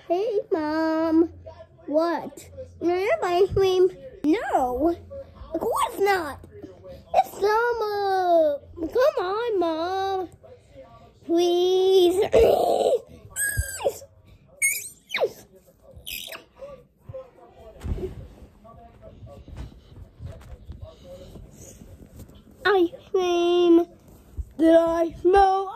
Hey, Mom. What? You have ice cream? No. Of course not. It's summer. Come on, Mom. Please. Please. Ice cream. Did I smell